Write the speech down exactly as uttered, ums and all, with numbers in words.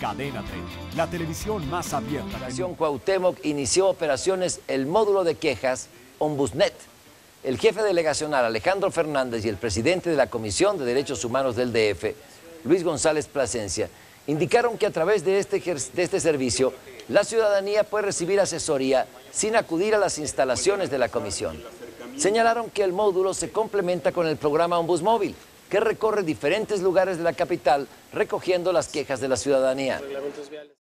Cadena treinta, la televisión más abierta. La Fundación Cuauhtémoc inició operaciones el módulo de quejas Ombusnet. El jefe delegacional Alejandro Fernández y el presidente de la Comisión de Derechos Humanos del D F, Luis González Plasencia, indicaron que a través de este, de este servicio la ciudadanía puede recibir asesoría sin acudir a las instalaciones de la comisión. Señalaron que el módulo se complementa con el programa Ombusmóvil, que recorre diferentes lugares de la capital recogiendo las quejas de la ciudadanía.